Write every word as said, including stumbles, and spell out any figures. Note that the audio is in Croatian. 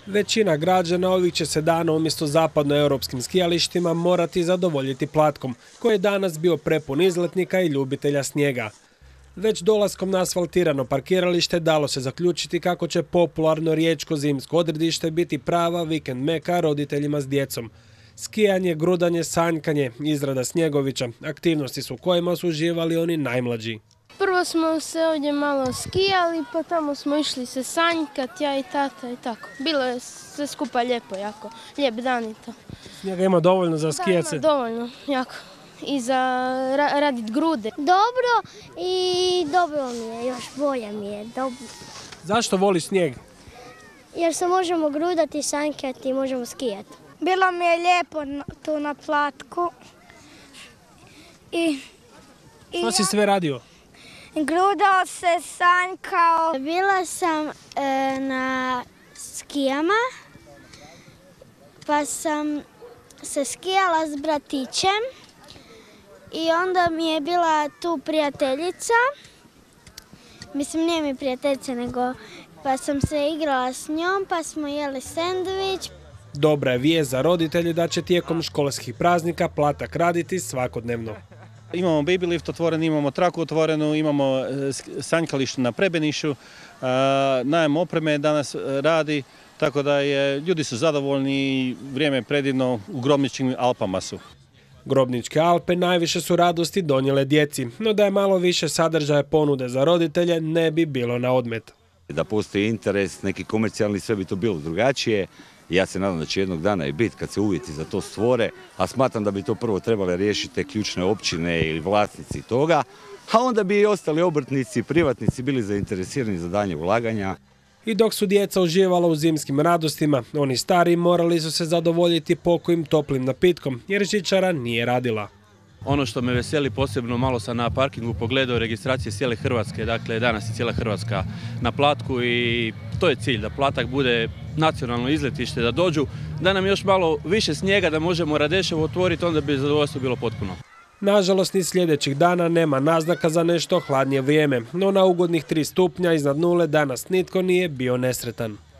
Većina građana ovih će se dana umjesto zapadnoeuropskim skijalištima morati zadovoljiti Platkom, koji je danas bio prepun izletnika i ljubitelja snijega. Već dolaskom na asfaltirano parkiralište dalo se zaključiti kako će popularno riječko zimsko odredište biti prava vikend meka roditeljima s djecom. Skijanje, grudanje, sanjkanje, izrada snjegovića, aktivnosti su u kojima su uživali oni najmlađi. Prvo smo se ovdje malo skijali, pa tamo smo išli se sanjkat, ja i tata i tako. Bilo je sve skupa lijepo, jako. Lijep dan i to. Snijega ima dovoljno za skijat se? Da, ima dovoljno, jako. I za ra radit grude. Dobro i dobro mi je, još bolje mi je. Dobro. Zašto voliš snijeg? Jer se možemo grudati i sanjkati i možemo skijati. Bilo mi je lijepo tu na Platku. I, i Što si sve radio? Grudao se, sanjkao. Bila sam e, na skijama, pa sam se skijala s bratićem i onda mi je bila tu prijateljica, mislim nije mi prijateljica, nego pa sam se igrala s njom, pa smo jeli sendvič. Dobra je vijest za roditelje da će tijekom školskih praznika Platak raditi svakodnevno. Imamo baby lift otvoren, imamo traku otvorenu, imamo sanjkalište na Prebenišu, najam opreme danas radi, tako da je, ljudi su zadovoljni i vrijeme je predivno, u Grobničkim Alpama su. Grobničke Alpe najviše su radosti donijele djeci, no da je malo više sadržaja ponude za roditelje ne bi bilo na odmet. Da postoji interes, neki komercijalni, sve bi to bilo drugačije. Ja se nadam da će jednog dana i biti kad se uvjeti za to stvore, a smatram da bi to prvo trebale riješiti te ključne općine ili vlasnici toga, a onda bi i ostali obrtnici i privatnici bili zainteresirani za daljnje ulaganja. I dok su djeca uživala u zimskim radostima, oni stariji morali su se zadovoljiti pokojim toplim napitkom, jer žičara nije radila. Ono što me veseli posebno, malo sam na parkingu pogledao registracije cijele Hrvatske, dakle danas je cijela Hrvatska na Platku i to je cilj, da Platak bude nacionalno izletište, da dođu, da nam još malo više snijega, da možemo Radeševo otvoriti, onda bi zadovoljstvo bilo potpuno. Nažalost, ni sljedećih dana nema naznaka za nešto hladnije vrijeme, no na ugodnih tri stupnja iznad nule danas nitko nije bio nesretan.